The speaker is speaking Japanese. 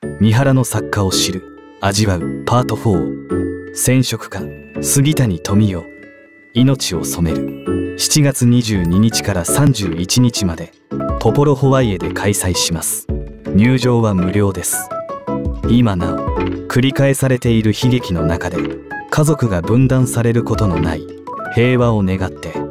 三原の作家を知る味わうパート4。染色家杉谷富代、命を染める。7月22日から31日までポポロホワイエで開催します。入場は無料です。今なお繰り返されている悲劇の中で家族が分断されることのない平和を願って